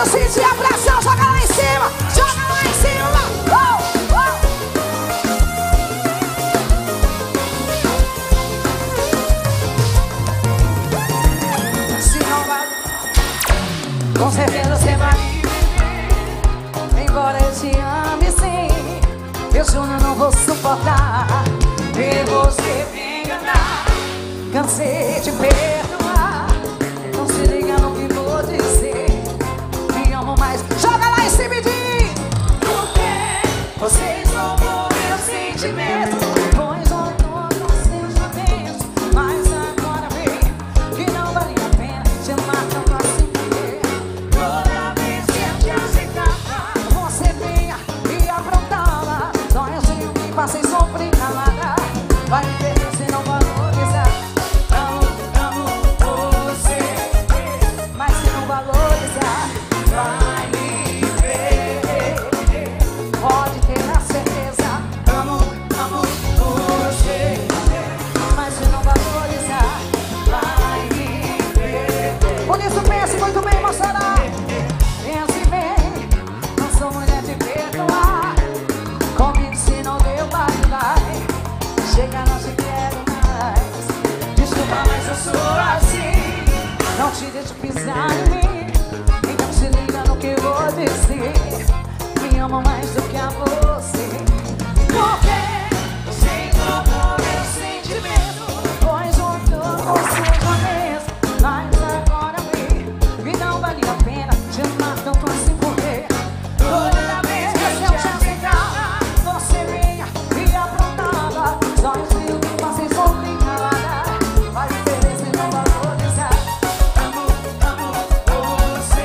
quero sentir a pressão, joga lá em cima, joga lá em cima. Se não vai, com certeza você vai me ver. Embora eu te ame sim, eu juro não vou suportar ver você me enganar. Cansei de perdoar, não se liga no que vou dizer. Me amo mais, joga lá em cima e diz: por que você roubou meu sentimento? Pois roubou meus sentimentos, mas agora vê que não valia a pena te amar tanto assim. Toda vez que eu te aceitava, você vinha e aprontava. Só eu sei o que passei, sofri calada. Vai me ver se não valorizar. Amo você, mas se não valorizar, vai me ver. Pode ter a certeza. Amo você, mas se não valorizar, vai me ver. Por isso pense muito bem, moçada. Pense bem, não sou mulher de perdoar. Comigo se não deu, vai. Chega, não te quero mais. Desculpa, mas eu sou assim. Não te deixo pisar em mim. Então se liga no que eu vou dizer. Me amo mais do que a você. Porque você roubou meu sentimento. Pois voltou você uma vez, mas agora vê que não valia a pena te amar tanto assim. Porque toda vez que eu te aceitava, você vinha e aprontava. Só eu sei o que passei, sofri calada. Vai ver se não valorizar. Amo você,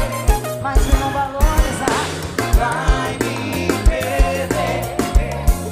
mas se não valorizar, vai me perder.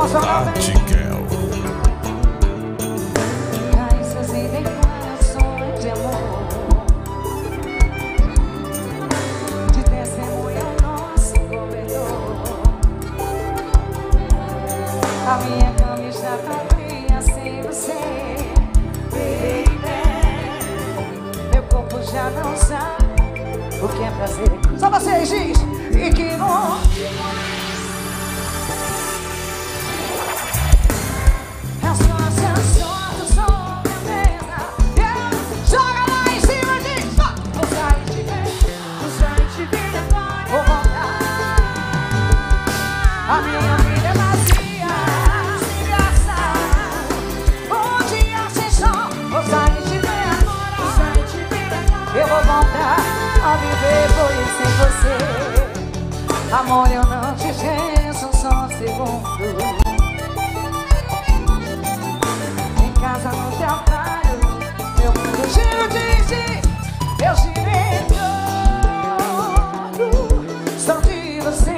Tatiquel. Carícias e declarações de amor, de testemunha ao nosso cobertor. A minha cama está tão fria sem você, baby. Meu corpo já não sabe o que é prazer. Só vocês diz, e que bom. A minha vida é vazia, sem graça. Um dia sem sol, vou sair de ver agora. Eu vou voltar a viver por isso sem você. Amor, eu não te esqueço só um segundo. Em casa no trabalho, meu mundo giro de ti. Eu girei todo só de você.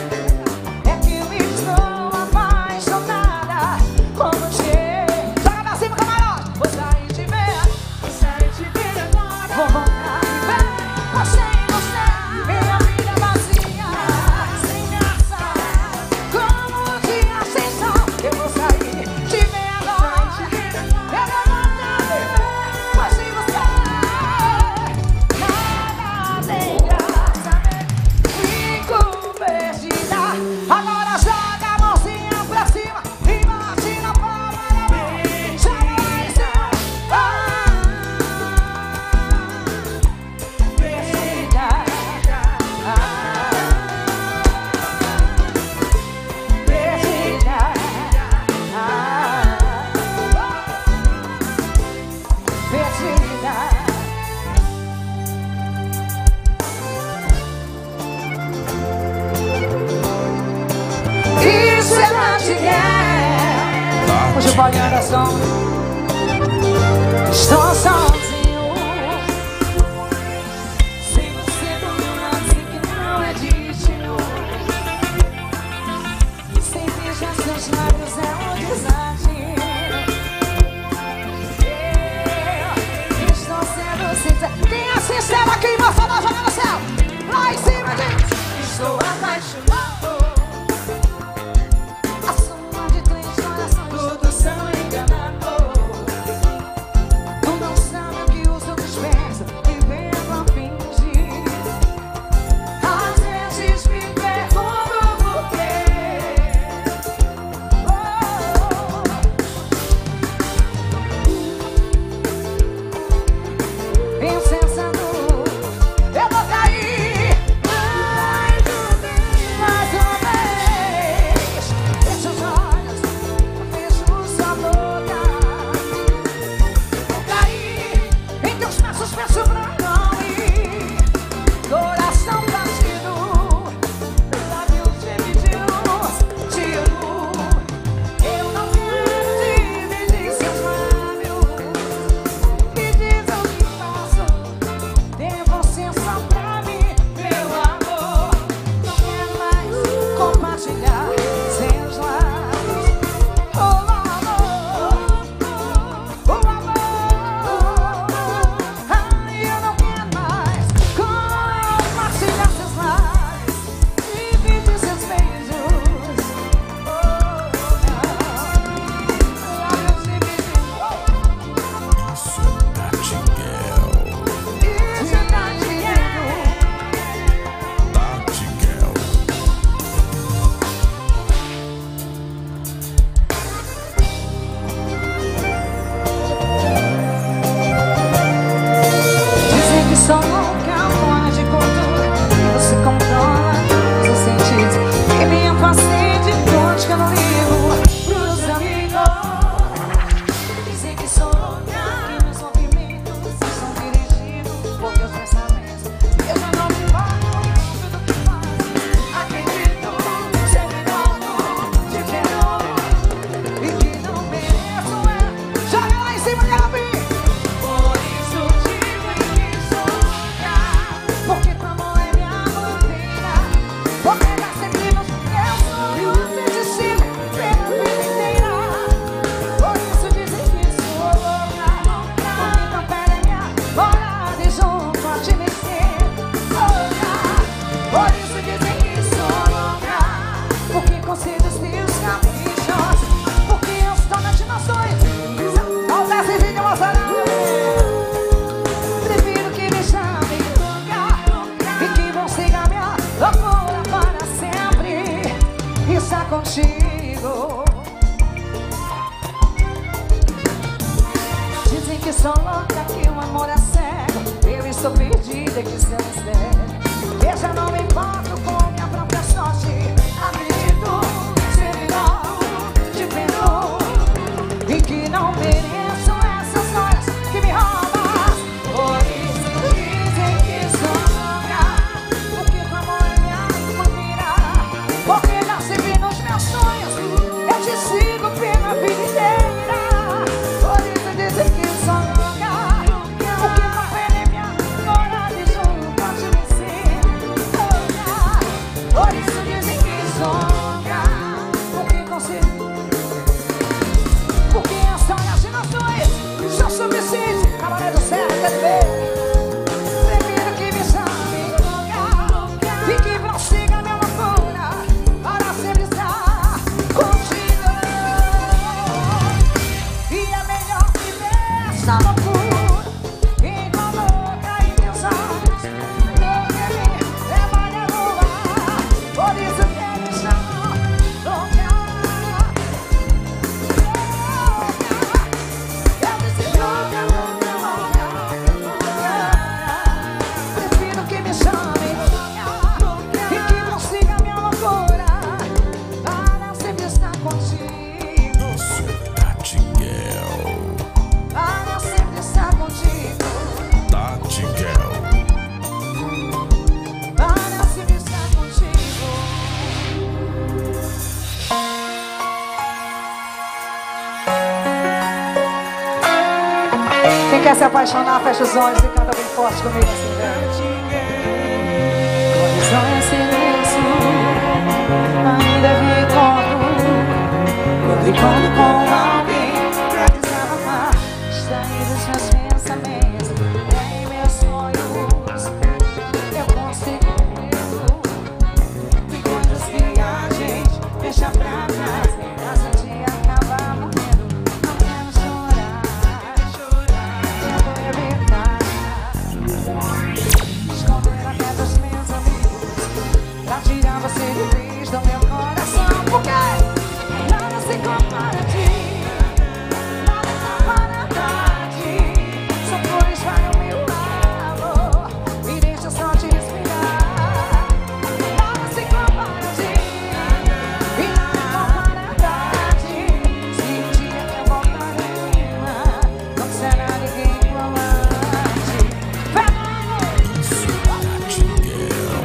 Hoje pode andar só. Estou sozinho. Sem você do meu lado, sei que não é destino. Sem beijar seus lábios é um desatino. Eu estou sendo sincero. Quem é sincero aqui, moçada, joga no céu. Lá em cima, gente. Estou apaixonado. sou louca, que o amor é cego. Eu estou perdida, que seu mistério. Eu já não me importo com minha própria sorte. Acredito, se não te perdoo, e que não mereço essas horas que me roubam. Por isso dizem que sou louca, porque tu amor é minha família. Porque já se vi nos meus sonhos, eu te sigo pela vida inteira. Por isso dizem que sou louca, porque tu amor é minha morada e junto a te vencer. Por isso dizem que sou louca, porque consigo. Porque as histórias de nós dois são suficientes. Cabaré do Serra, quer ver? Prefiro que me chame louca e que prossiga minha loucura para sempre estar contigo. E é melhor viver essa loucura enquanto louca em teus olhos, do que me levar a lua. Por isso que me chama louca. Prefiro que me chame e que prossiga minha loucura para sempre estar contigo. Tati Girl. Para sempre estar contigo. Tati Girl. Para sempre estar contigo. Quem quer se apaixonar, fecha os olhos e canta bem forte comigo assim, velho. Coração em silêncio, ainda recordo com alguém pra desabafar. Distrair dos meus pensamentos, em meus sonhos eu consigo ver que coisas que a gente deixa pra trás, mas um dia acaba morrendo. Não quero chorar, já vou evitar esconder até dos meus amigos, pra tirar você de vez do meu coração. Porque nada se compara a ti, nada compara a ti. Só flores vai o meu amor, me deixa só te respirar. Nada se compara a ti, e nada compara a ti. Se um dia eu voltar em cima, não será ninguém igual a ti. Tati Girl.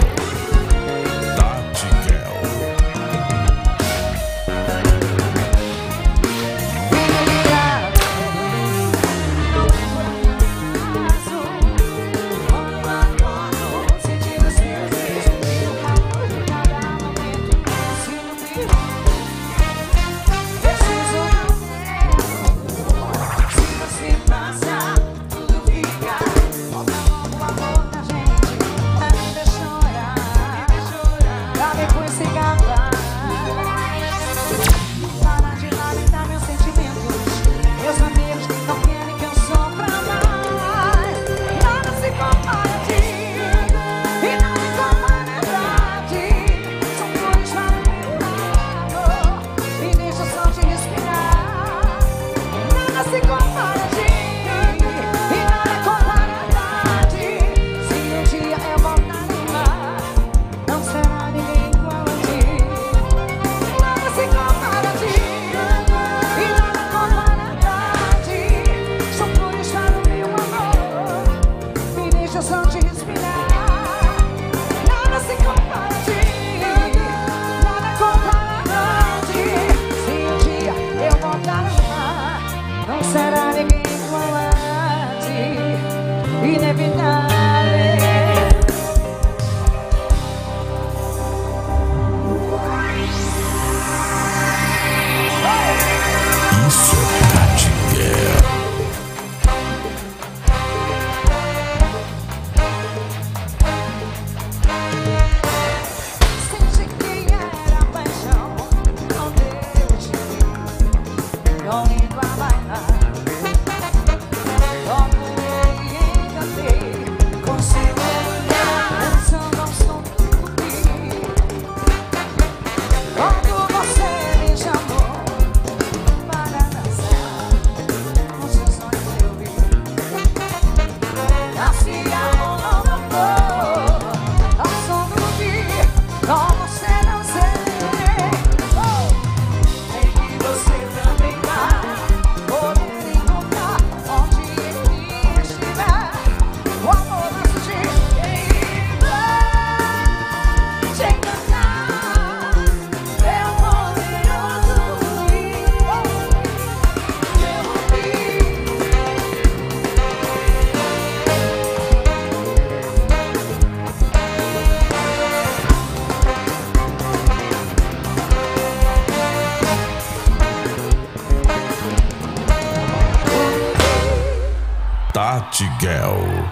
Tati Girl. Tati Girl.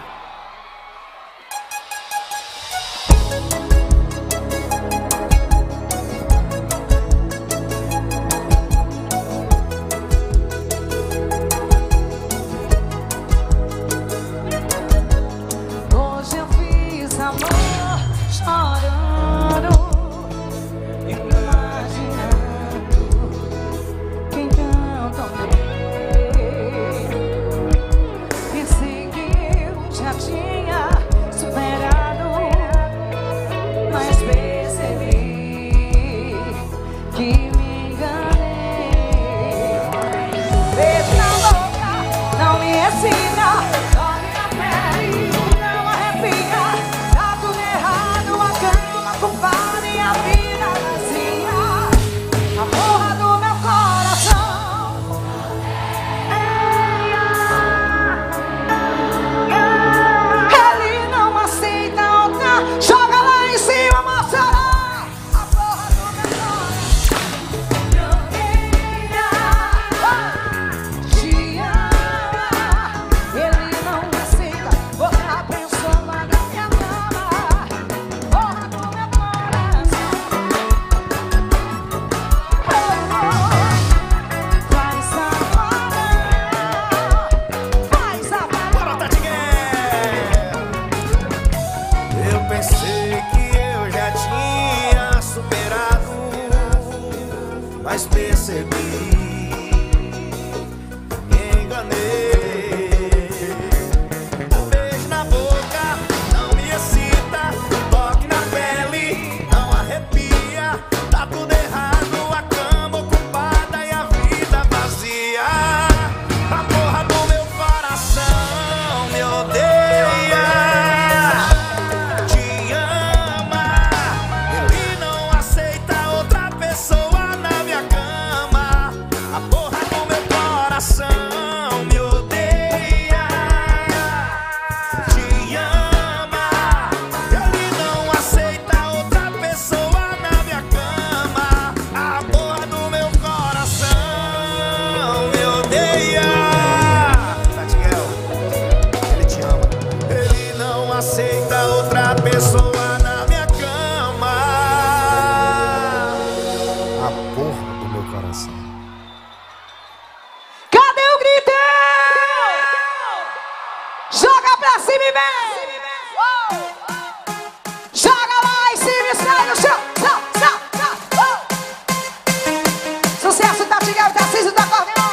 Hoje eu fiz amor chorando, imaginando quem tanto amei. Pensei que eu já tinha superado, mas percebi que me enganei. Beijo na boca não me ensina, dói na pele, não arrepia. Tá tudo errado, a cama culpada e a vida vazia. A porra do meu coração. Ele não aceita outra. Joga lá em cima, moça. A porra do meu coração. Te ama. Ele não aceita outra pessoa na minha cama. Porra do meu coração. Faz safada. Faz safada. Bora, Tati Girl! Eu pensei que eu já tinha superado, mas percebi, me enganei. Um beijo na boca não me excita, toque na pele não arrepia. Tá tudo errado, a cama ocupada e a vida vazia. A porra do meu coração me odeia, te ama. Ele não aceita outra pessoa na minha cama. A porra do meu coração me odeia, te ama. Ele não aceita outra pessoa na minha cama. A porra do meu coração me odeia. Tati Girl, ele te ama. Ele não aceita outra pessoa na minha cama. A porra do meu coração. Cadê o grito? Joga pra cima e vem! Joga lá em cima e sai no chão! Sucesso da Tati Girl, Tarcísio do acordeão!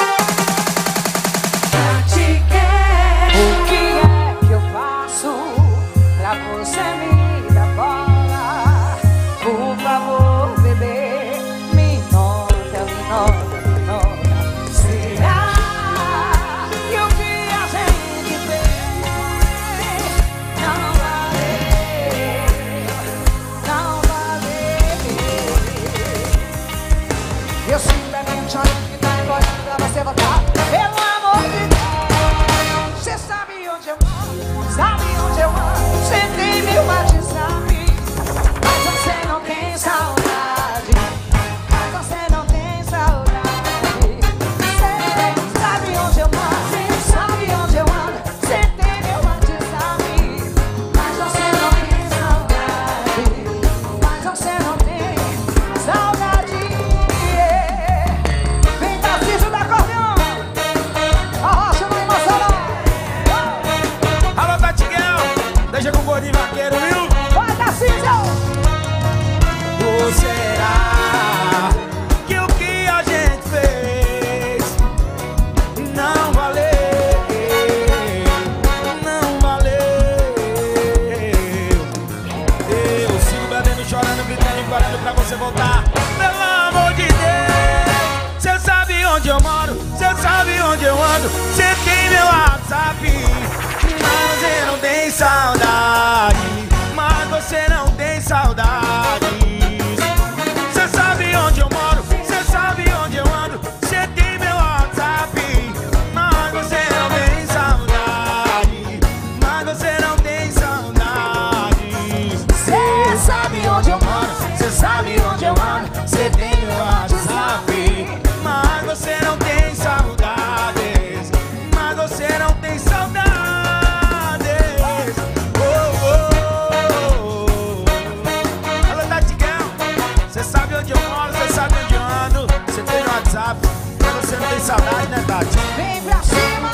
Tati Girl, o que é que eu faço pra você me dar bola? Por favor, bebê, me nota, me nota, me nota. Será que o que a gente fez não valeu? Não valeu. Eu simplesmente chorando que tá implorando pra você voltar. Pelo amor de Deus, você sabe onde eu moro, sabe onde eu ando. Você tem meu WhatsApp, mas você não tem saudade. Mas você não tem saudade. Você sabe onde eu moro, sabe onde eu ando. Você tem meu WhatsApp, mas você não tem saudade. Mas você não tem saudade. Vem Tarcísio do acordeão, a rocha não emocionou. Alô, Tati Girl, deixa com o gordinho vaqueiro, viu? Vai Tarcísio! Ou será que o que a gente fez não valeu? Não valeu. Eu sigo bebendo, chorando, gritando, implorando pra você voltar. Pelo amor de Deus, cê sabe onde eu moro, cê sabe onde eu ando. Cê tem meu WhatsApp, mas você não tem saudade. Mas você não tem saudade. Cê sabe onde eu moro, cê sabe onde eu ando. Cê tem meu WhatsApp, mas você não tem saudade. Mas você não tem saudade. Cê sabe onde eu moro, cê sabe onde eu ando. Cê tem meu WhatsApp, mas você não tem saudades. Mas você não tem saudade. saudade, né, Tati? Vem pra cima.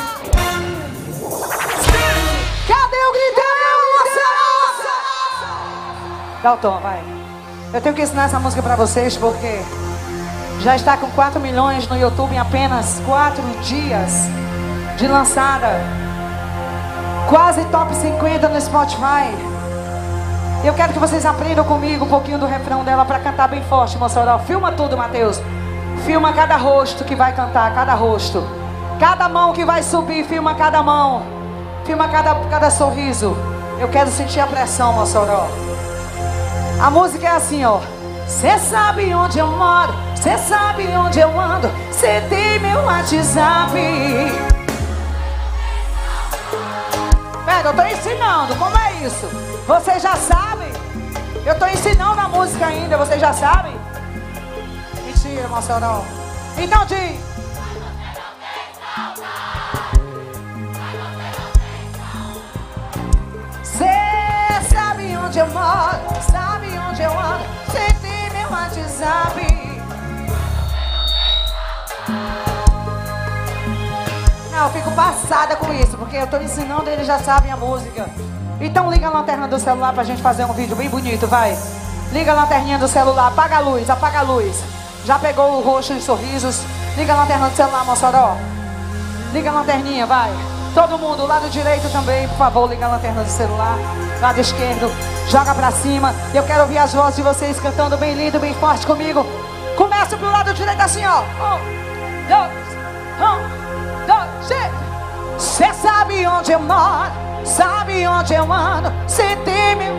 Cadê o gritão? Dá o tom, vai. Eu tenho que ensinar essa música pra vocês porque já está com 4 milhões no YouTube em apenas 4 dias de lançada. Quase top 50 no Spotify. Eu quero que vocês aprendam comigo um pouquinho do refrão dela pra cantar bem forte, Mossoró. Filma tudo, Matheus. Filma cada rosto que vai cantar, cada rosto. Cada mão que vai subir, filma cada mão. Filma cada sorriso. Eu quero sentir a pressão, Mossoró. A música é assim, ó. Cê sabe onde eu moro, cê sabe onde eu ando, cê tem meu WhatsApp. Pera, eu tô ensinando, como é isso? Vocês já sabem? Eu tô ensinando a música ainda, vocês já sabem? Mentira, Mossoró. Então diz. Cê sabe onde eu moro, sabe onde eu ando, cê tem meu WhatsApp. Não, eu fico passada com isso, porque eu tô ensinando e eles já sabem a música. Então liga a lanterna do celular pra gente fazer um vídeo bem bonito, vai. Liga a lanterninha do celular, apaga a luz, apaga a luz. Já pegou o rosto e sorrisos? Liga a lanterna do celular, Mossoró. Liga a lanterninha, vai. Todo mundo, lado direito também, por favor, liga a lanterna do celular. Lado esquerdo, joga pra cima. Eu quero ouvir as vozes de vocês cantando bem lindo, bem forte comigo. Começa pro lado direito assim, ó. 1, 2, 3. Cê sabe onde eu moro, sabe onde eu ando, cê tem meu...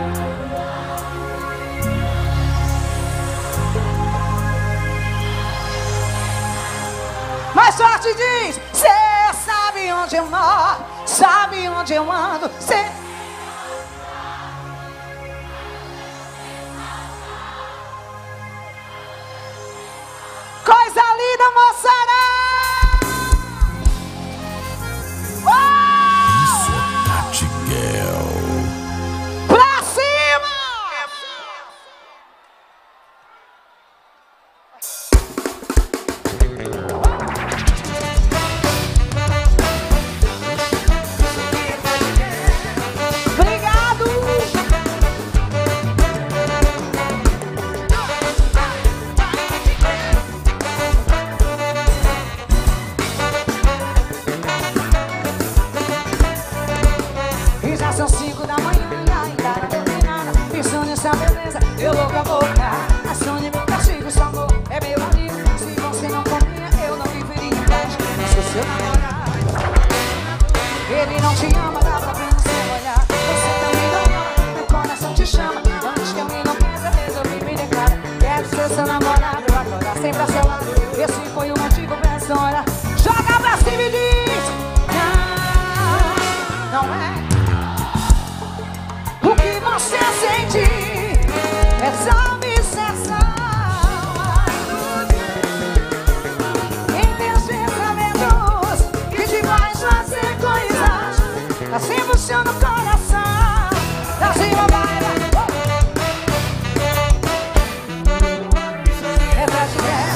Mais forte diz. Cê sabe onde eu moro, sabe onde eu ando, cê... Coisa linda, Mossoró! Tati Girl. Pra cima! Obrigado! E já são 5 da manhã e ainda não bebi nada. Pensando nessa beleza, eu louco a boca. A Sônia, meu castigo, seu amor é meu amigo. Se você não combina, eu não viveria em paz. Eu sou seu namorado. Ele não te ama, dá pra ver no seu olhar. Você também não ama, meu coração te chama. Antes que eu me enlouqueça, resolvi me declarar. Quero ser seu namorado, agora sempre a seu lado. Esse foi o motivo pra essa hora. Joga pra cima e diz: não, não é. O que você sente é só obsessão. Em teus pensamentos que te faz fazer coisas assim funciona o coração. Pra cima vai, vai. É pra te ver.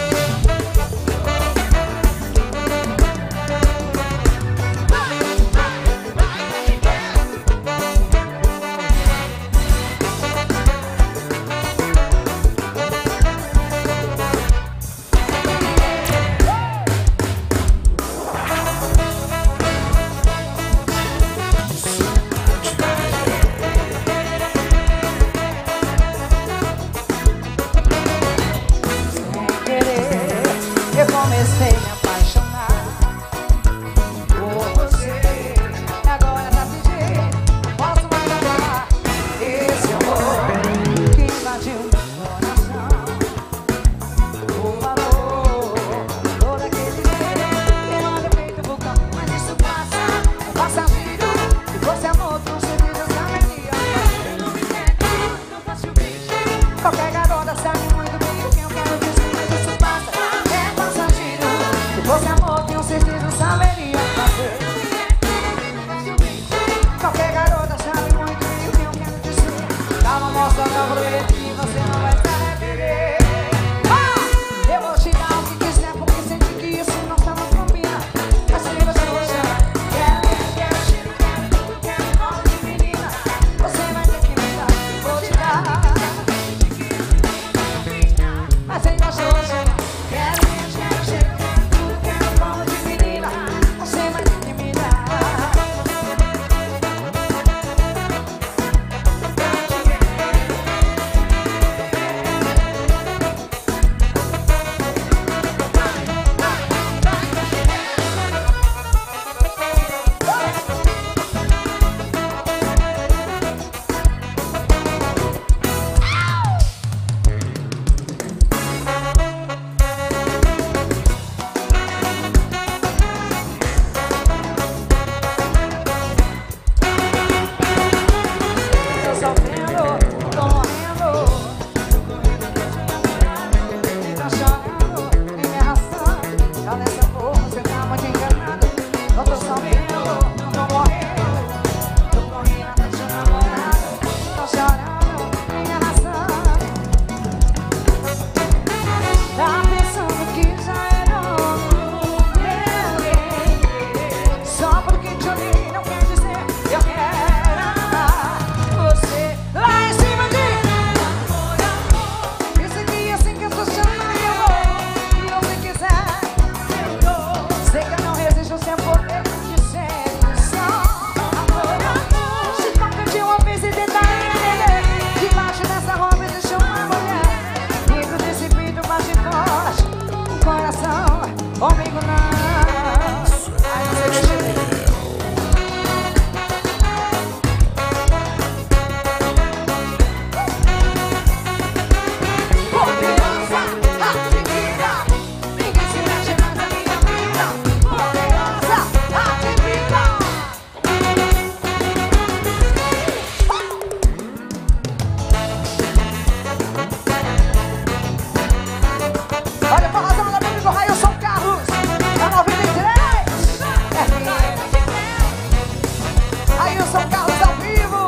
Eu comecei a me apaixonar por você. Agora tá pedindo, posso mais adorar esse amor que invadiu meu coração. O valor, todo aquele jeito que não é feito vulcão. Mas isso passa, é passageiro. Se fosse amor, com certeza saberia. Eu não me entendo, não faço o bicho. Qualquer garota sabe muito bem o que eu quero dizer. Mas isso passa, é passageiro. comigo não. Ai, você deixa eu ver. Olha, pra razão, meu amigo Railson Carlos, é 93. Railson Carlos ao vivo.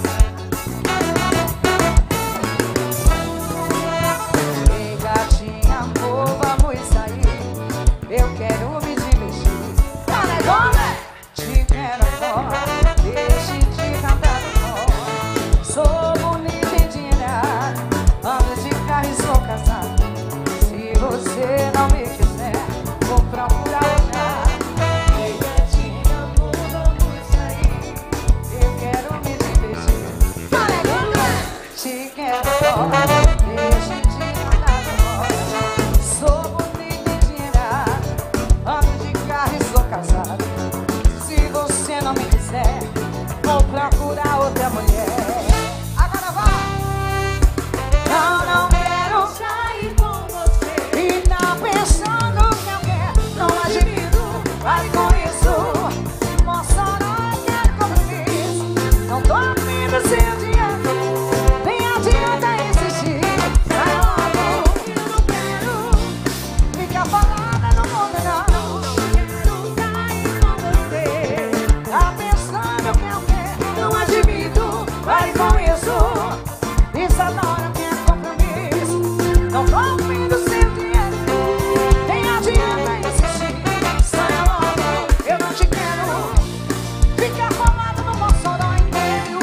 Ei, gatinha, amor, vamos sair. Eu quero me divertir. Tá legal, né? Te quero fora, deixe de cantar no sou bonita e digna, ando de carro e sou casado. Se você não me quiser, vou procurar outra. Ei, gatinha, amor, vamos sair. Eu quero me divertir. Tá legal, né? Te quero fora, deixe de cantar no sou bonita e digna, ando de carro e sou casado. Se você não me quiser, vou procurar outra mulher. Agora vai! Não quero sair com você. E tá pensando que eu quero, não admito, pare com isso. Moça, não quero compromisso. Não tô afim do seu dia, nem adianta insistir. Sai logo, eu não quero ficar falada no mundo, não. Não quero sair com você. Tá pensando que eu quero, não admito, pare com isso. Isso adora que é compromisso. Não tô afim do seu dinheiro, nem adianta insistir. Sai logo, eu não te quero ficar falado no Mossoró inteiro.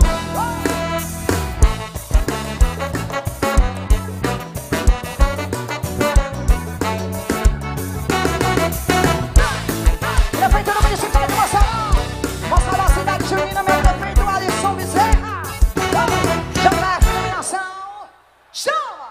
Prefeito do município de Mossoró, Mossoró, cidade junina, meu prefeito Alisson Bezerra. Chama a iluminação. Chama!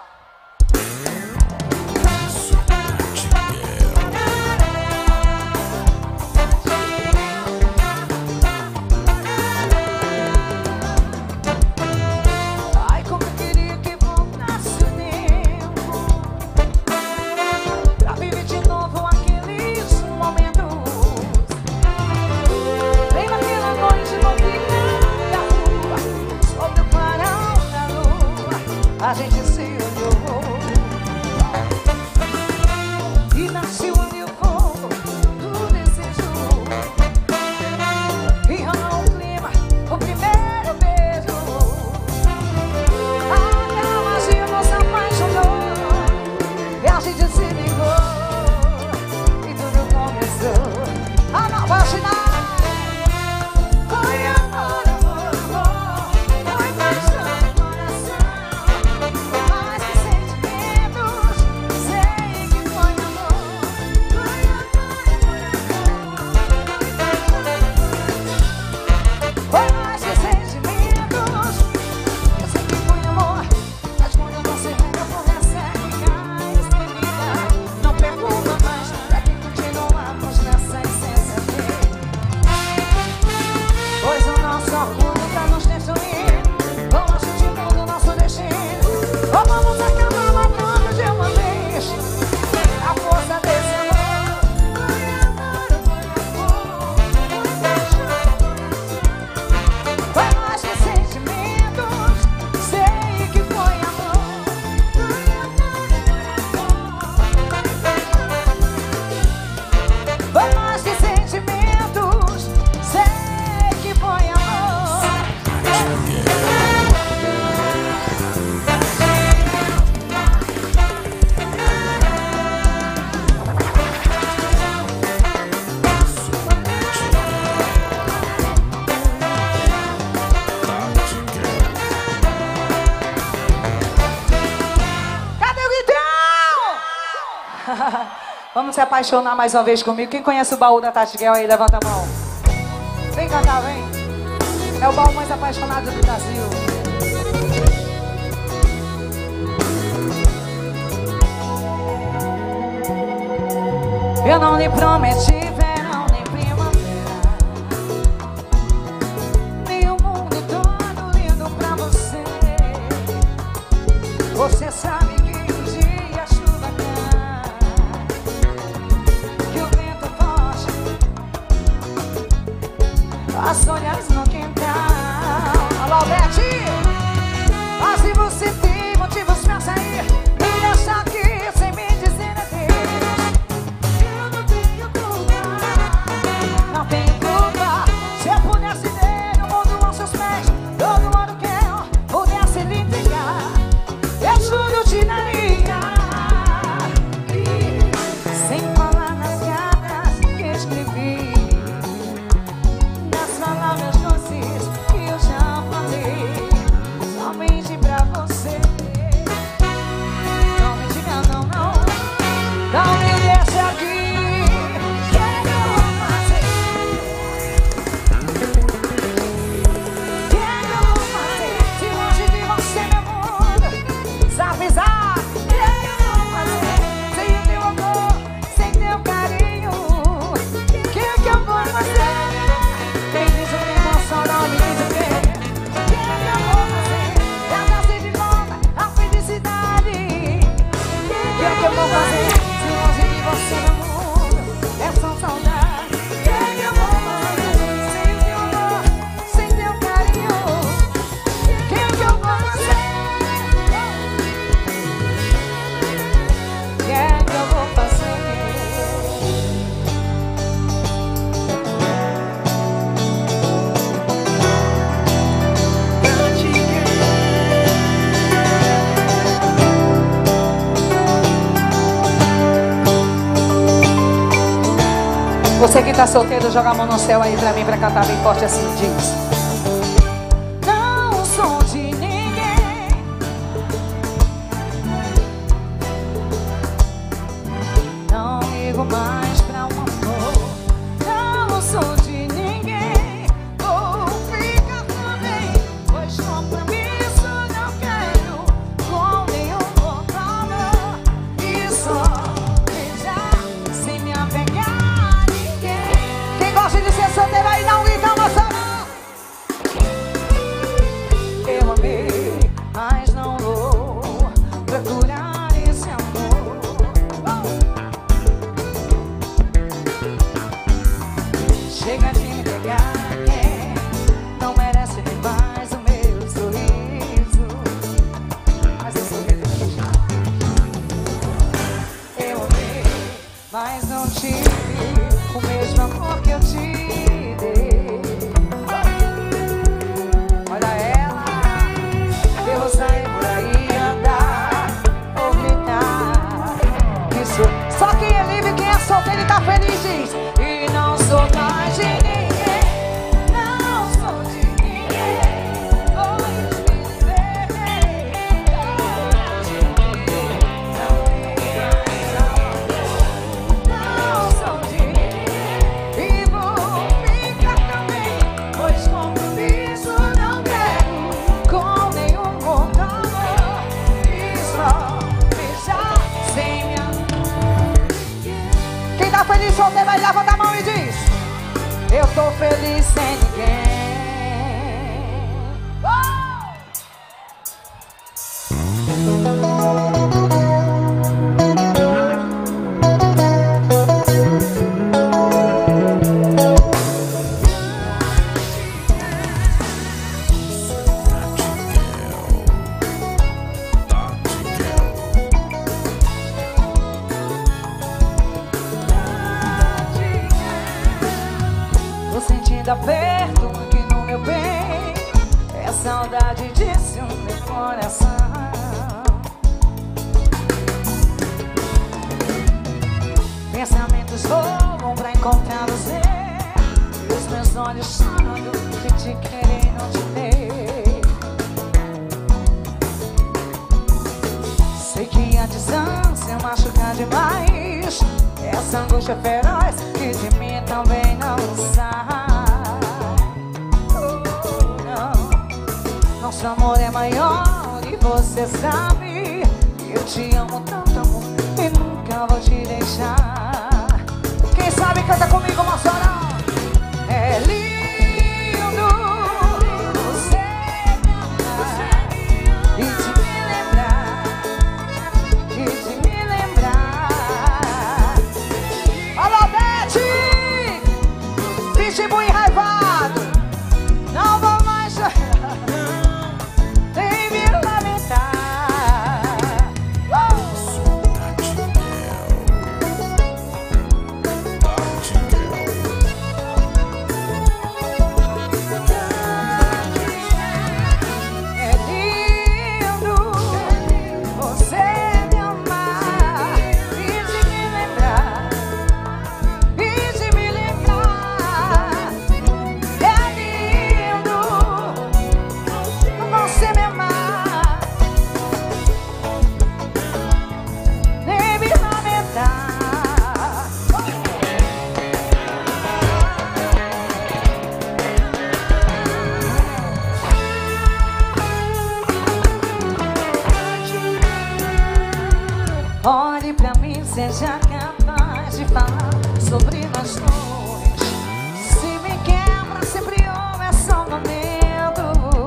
Ai, como eu queria que voltasse o tempo pra viver de novo aqueles momentos. Lembra aquela noite novinha da rua, sob o clarão da lua, a gente se olhou e nasceu ali o fogo do desejo. E rolou um clima, o primeiro beijo. A magia nos apaixonou e a gente se ligou e tudo começou. A nova ginástica foi amor, amor, amor. Foi paixão no coração, mais que sentimentos. Sei que foi amor. Foi amor, amor, amor. Foi mais que sentimentos. Eu sei que foi amor, mas quando você rega por essa fica escrevida. Não pergunta mais, pra que continuamos nessa essência dele. Pois o nosso orgulho tá nos destruindo. Vamos de mundo o nosso destino. Ou vamos acabar matando de uma vez a força desse amor. Foi amor, foi amor. Foi mais que sentimentos. Sei que foi amor. Foi mais que sentimentos. Sei que foi amor. Cadê o Guidão? Vamos se apaixonar mais uma vez comigo. Quem conhece o baú da Tati Guel aí, levanta a mão. Vem cantar, vem. É o baú mais apaixonado do Brasil. Eu não lhe prometi verão nem primavera, nem o mundo todo lindo pra você. Você sabe que um dia a chuva cai, que o vento forte as folhas no quintal. Alô, Bete! Mas se você tem motivos pra sair e deixar aqui sem me dizer adeus, eu não tenho culpa, não tenho culpa. Se eu pudesse ter o mundo aos seus pés, todo mundo que eu pudesse lhe entregar, eu juro te daria. E sem falar nas cartas que escrevi, nas palavras doces que eu já falei, somente pra você. Não me diga não, não, não me deixe aqui. O que é que eu vou fazer? O que é que eu vou fazer? Se longe de você, meu mundo desavisar. O que é que eu vou fazer? Sem o teu amor, sem teu carinho, o que é que eu vou fazer? Quem diz o que emoção não me diz o que. O que é que eu vou fazer? Já trazer de volta a felicidade. O que é que eu vou fazer? Se longe de você, meu mundo é só saudade. O que é que eu vou fazer? Sem o teu amor, sem teu carinho, o que é que eu vou fazer? O que é que eu vou fazer? Você que tá solteiro, joga a mão no céu aí pra mim, pra cantar bem forte assim, diz: não sou de ninguém, não ligo mais pra um amor. Não sou de ninguém, vou ficar também, pois compromisso não quero com nenhum outro amor. E só beijar sem me apegar. Quem gosta de ser solteiro aí dá um grito, moçada. Eu amei, mas não vou procurar esse amor. Chega de me pegar, quem não merece nem mais o meu sorriso. Mas eu sou desejo. Eu amei, mas não tive o mesmo amor que eu te dei. Olha ela, eu vou sair por aí andar ou gritar. Isso, só quem é livre, quem é solteiro e tá feliz diz: e não sou mais de ninguém, não sou de ninguém. Hoje me libertei, não sou de ninguém. E vou ficar também, pois compromisso não quero com nenhum outro amor. E só beijar sem me amar. Quem tá feliz solteiro vai levanta a mão e diz: eu tô feliz sem ninguém. Tô sentindo aperto aqui no meu bem, é saudade disso no meu coração. Pensamentos voam pra encontrar você, e os meus olhos chamando de te querer e não te ter. Sei que a distância machuca demais, essa angústia feroz que de mim também não sai. Oh, não. Nosso amor é maior e você sabe. Eu te amo tanto, amor, e nunca vou te deixar. Vem, canta comigo, Mossorão. É lindo você e de me lembrar, e de me lembrar. Alô, Bete! Pitbull enraivado. Não vou mais chorar, nem me lamentar. É lindo você me amar e de me lembrar, e de me lembrar. É lindo você me amar, nem me lamentar. Olhe pra mim, seja capaz de falar sobre nós dois. Se me quebra, sempre houve é só um momento.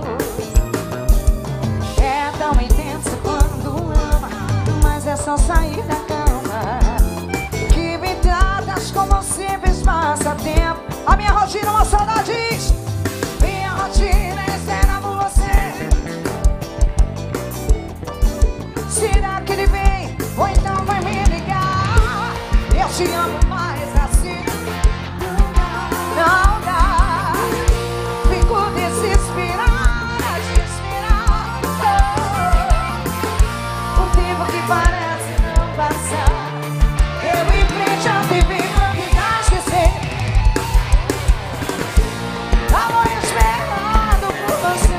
É tão intenso quando ama, mas é só sair da cama que me tratas como um simples passatempo. A minha rotina é uma saudade. Minha rotina é esperar por você. Será que ele vem? Ou então vai me ligar? Eu te amo mais assim. Não dá. Fico desesperada, desesperada. O tempo que parece não passar. Eu em frente a viver pra tentar esquecer. Tava esperando por você.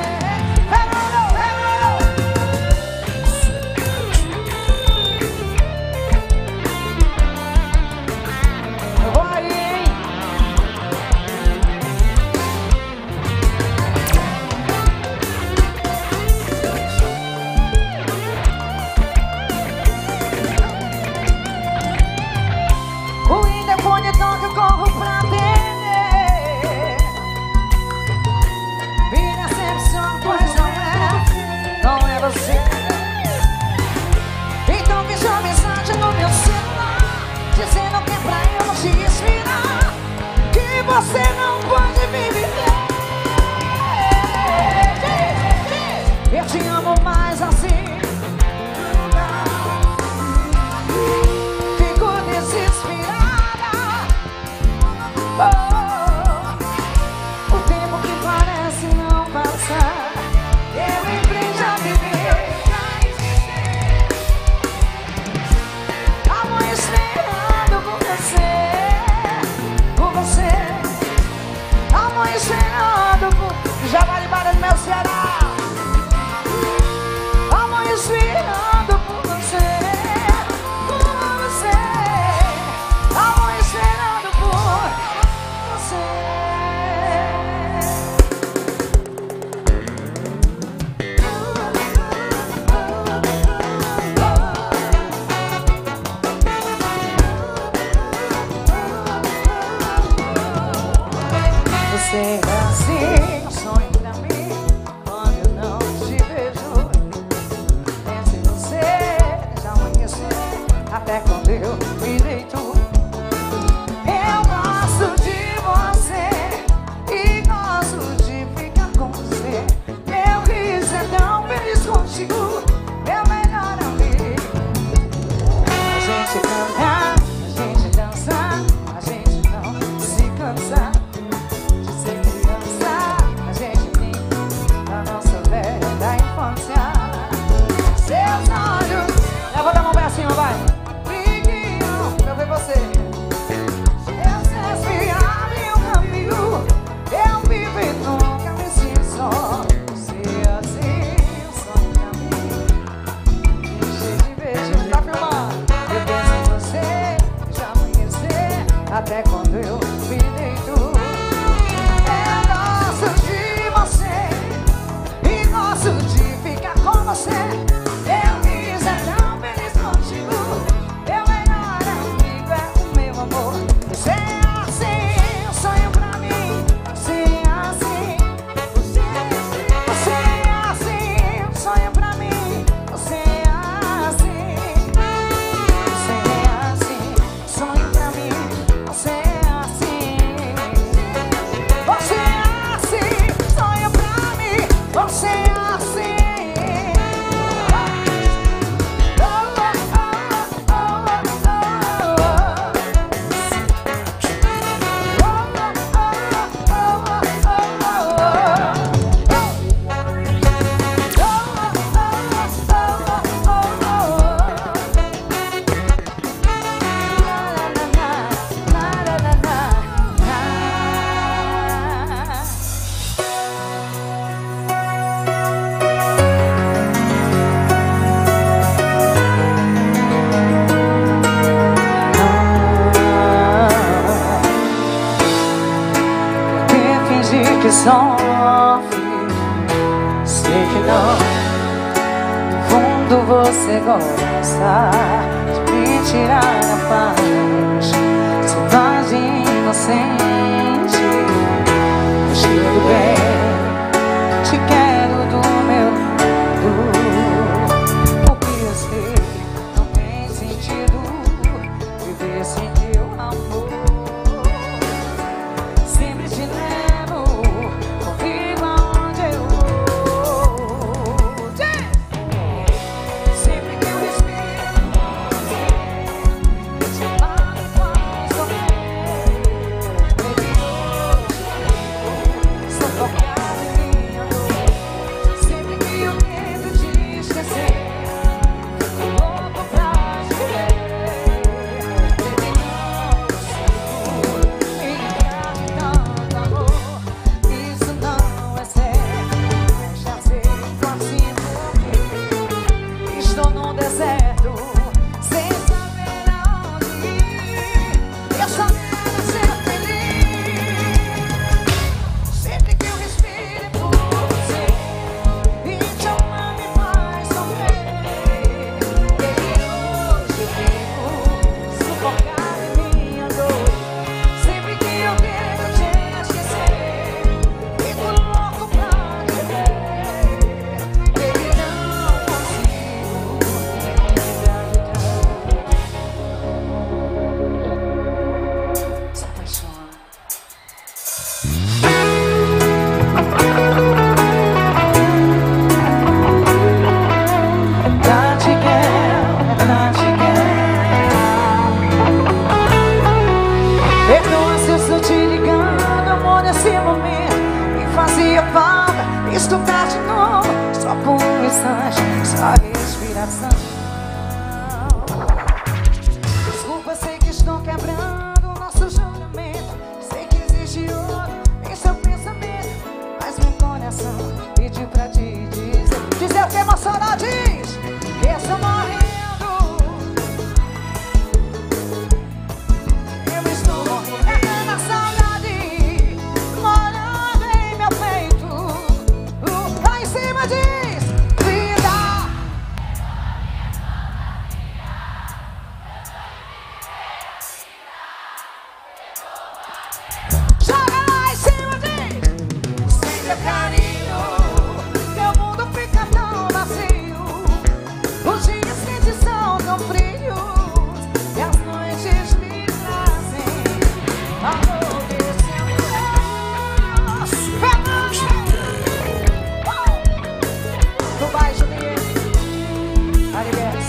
O interfone toca, eu corro pra atender. Me decepciona, pois não é você. Então fiz uma mensagem no meu celular, dizendo que é pra eu não te esperar, que você não pode me viver. Eu te amo mais assim. Fico desesperada. Oh, o tempo que parece não passar. Eu em frente a viver. Amor esperando por você. Por você. Amor esperando por... Já vale para do meu Ceará. Amor esperando por você. Por você. Amor esperando por você. Você é assim, um sonho pra mim. Quando eu não te vejo, penso em você, já amanheceu, até quando eu me deito. Eu gosto de você e gosto de ficar com você. Meu riso é tão feliz contigo, meu melhor amigo. A gente canta, a gente dança, a gente não se cansa de ser criança. A gente brinca na nossa velha da infância. Seus olhos, levanta a mão pra cima, vai. Briguinho, eu ver você. Seus pés me abrem o caminho. Eu vivo e nunca me sinto só. Você assim, sonho pra mim. Enche de beijo, tá filmando? Eu penso em você, já amanhecer, até quando eu me deito. Eu gosto de você e gosto de ficar com você. Eu riso é tão feliz contigo. Meu melhor amigo é o meu amor. Você é sofre. Sei que não, no fundo você gosta de me tirar a paz. Sou paz inocente. Mas tudo bem, te quero do meu lado. Porque eu sei, não tem sentido viver sem teu amor. Sempre te levo comigo aonde eu vou. Sempre que eu respiro você, eu te amava quando sofrer. Baby, hoje sou focada em minha dor. Sempre que eu tento te esquecer, fico louco pra te ver. Baby, não consigo encontrar tanto amor. Isso não é sério, já sei assim porque estou num deserto sem saber aonde ir. Eu só quero ser feliz. Sempre que eu respiro é por você, e te amar me faz sofrer. Baby, hoje eu vivo sufocado em minha dor. Sempre que eu tento te esquecer, fico louco pra te ver. Baby, não consigo lembrar de tanto. Se apaixona. Not again, not again. Perdoa se eu estou te ligando, amor, nesse momento me fazia falta estudar de novo, só por um instante, só respiração. Desculpa, sei que estou quebrando o nosso juramento. Sei que existe outro em seu pensamento, mas meu coração pediu pra te dizer. Dizer o que, emocionado diz que eu estou morrendo. Eu estou morrendo na saudade, morando em meu peito. Lá em cima diz vida. Joga lá em cima diz sem teu carinho, meu mundo fica tão vazio. Os dias quentes são tão frios e as noites me trazem amor desse amor. Fernando! Tu vai, Juliette. Arigas.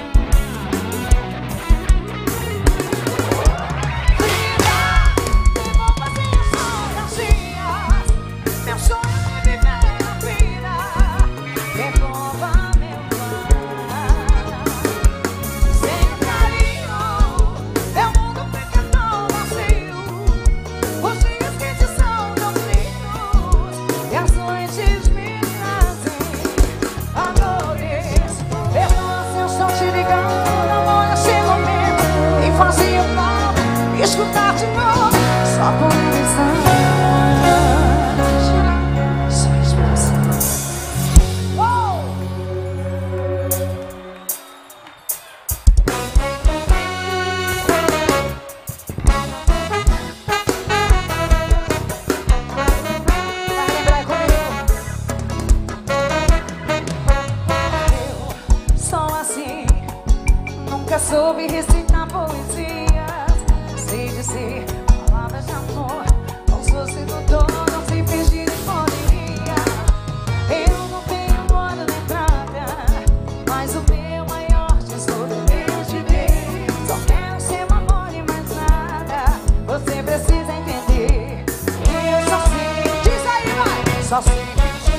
Vida, que bom fazer só das dias. Meu sonho é viver a vida. Devolva meu lar. Sem carinho, meu mundo fica tão vazio. Os dias quentes são tão frios e as noites me trazem amores. Perdoa se eu estou te ligando, amor, nesse momento me fazia falta escutar de novo, só por um instante, só respiração. Uou! Vai lembrar comigo. Eu sou assim, nunca soube recitar poesias. Sei dizer palavras de amor, como se fosse doutor, não sei fingir de poderia. Eu não tenho moda nem prata, mas o meu maior tesouro eu te dei. Só quero seu amor e mais nada. Você precisa entender que eu só sei. Diz aí, vai! Só sei que te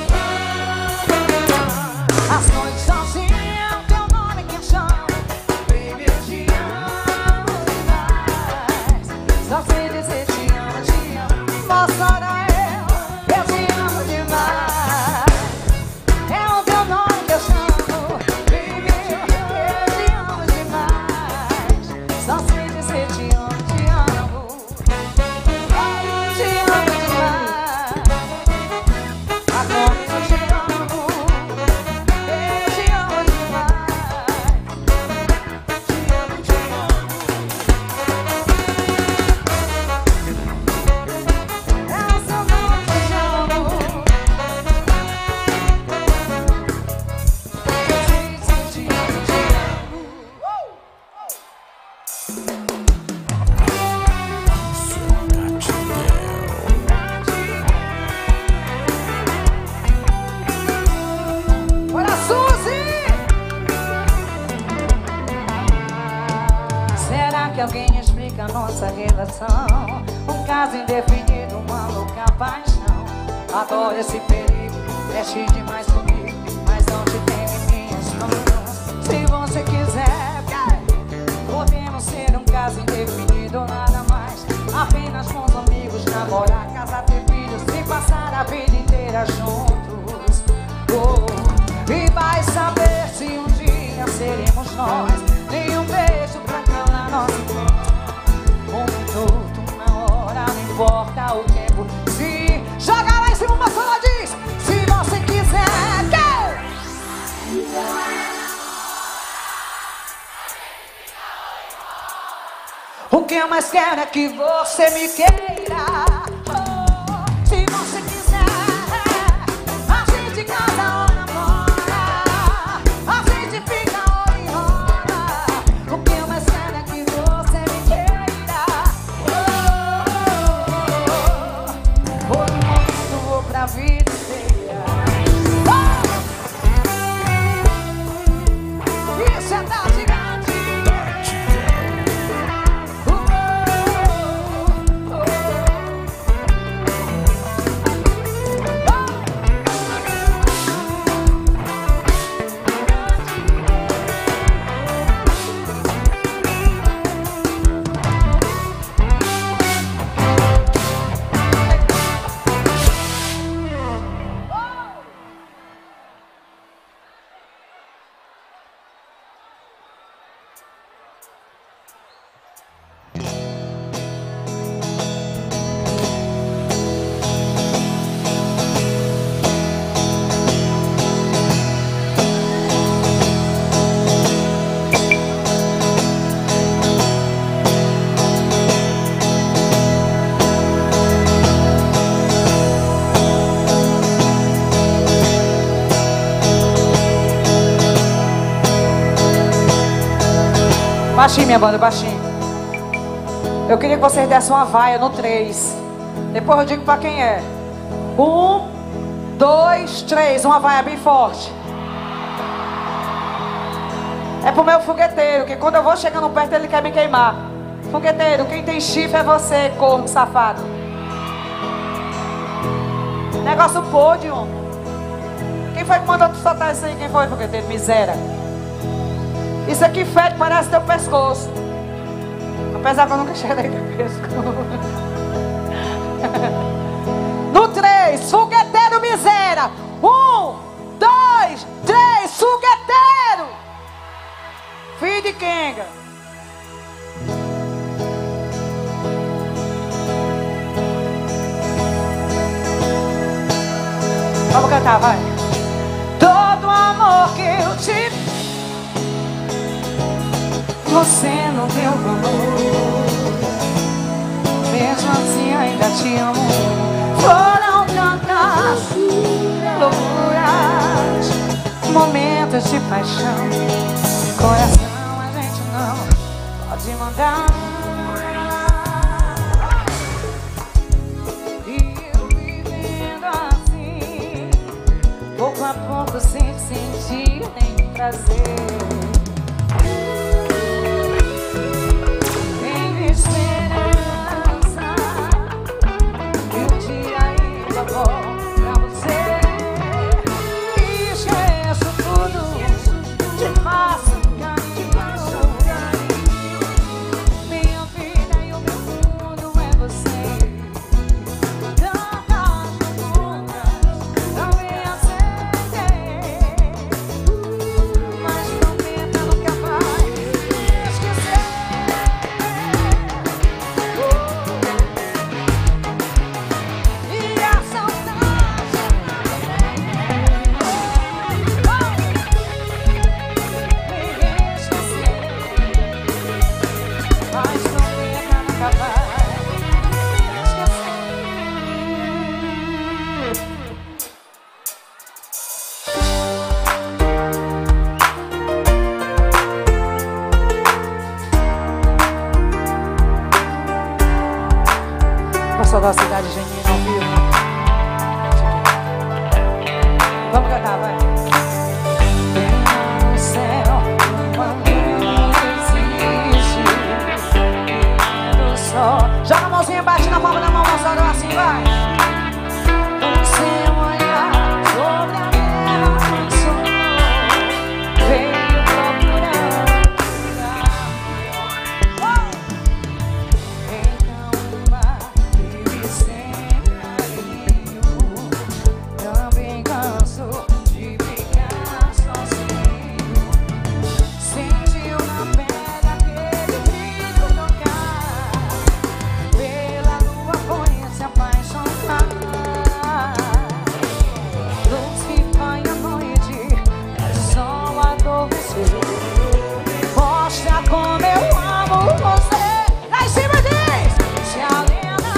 amo. As noites sozinha, o teu nome que eu chamo. Baby, eu te amo demais. Só sei dizer te amo, te amo. Posso orar eu te amo demais. É o teu nome que eu chamo. Baby, eu te amo demais. Só sei dizer te amo, te amo. Te amo demais. alguém explica a nossa relação. Um caso indefinido, uma louca paixão. Adoro esse perigo, mexe demais comigo, mas não te tenho em minhas mãos. Se você quiser, podemos ser um caso indefinido, nada mais. Apenas bons amigos, namorar, casar, ter filhos e passar a vida inteira juntos. E vai saber se um dia seremos nós. Nenhum beijo pra calar nosso tempo. Um minuto, uma hora, não importa o tempo. Se joga lá em cima uma sola diz, se você quiser. O que eu mais quero é que você me queira. Oh, se você quiser, a gente casa ou namora, a gente fica ou enrola. O que eu mais quero é que você me queira. Por um momento ou pra vida inteira. Isso é tarde. Baixinho, minha banda, baixinho. Eu queria que vocês dessem uma vaia no 3. Depois eu digo pra quem é. 1, 2, 3. Uma vaia bem forte. É pro meu fogueteiro, que quando eu vou chegando perto ele quer me queimar. Fogueteiro, quem tem chifre é você, corno safado. Negócio podre, homem. Quem foi que mandou tu soltar isso aí? Quem foi, fogueteiro? Miséria. Isso aqui fede, parece teu pescoço. Apesar que eu nunca cheguei no pescoço. No 3, fogueteiro miséria. 1, 2, 3, fogueteiro. Filho de Kenga. Vamos cantar, vai. Todo amor que eu tive, você não deu valor. Mesmo assim ainda te amo. Foram tantas loucuras, momentos de paixão. Coração a gente não pode mandar. E eu vivendo assim, pouco a pouco sem sentir nem prazer. Pra você, esqueço tudo, te faço carinho. Minha vida e o meu mundo é você. Tantas loucuras não me aceitei, mas prometa nunca mais esquecer. Da cidade genina ao vivo. Vamos cantar, vai. No céu, uma luz existe. Joga a mãozinha, bate na palma da mão, moçada, assim vai. Você olhar sobre a terra, veio procurando. Então o mar vive sem carinho. Também canso de ficar sozinho. Sentiu na pele aquele brilho tocar. Pela lua foi se apaixonar. Luz que vai à noite, é só adormecer. Mostra como eu amo você. Lá em cima diz: se a lenda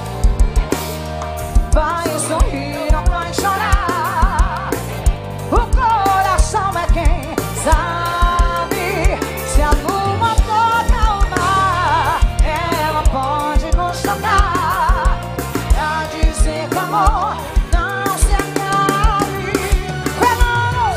vai sorrir, não vai chorar. O coração é quem sabe. Se a lua toca o mar, ela pode nos tocar. Pra dizer que o amor não se acabe. Fernando!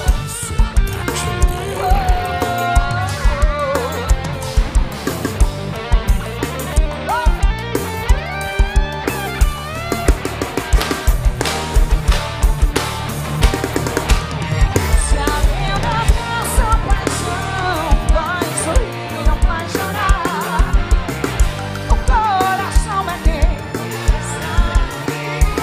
Se a lenda dessa paixão vai sorrir, não vai chorar. O coração é quem sabe.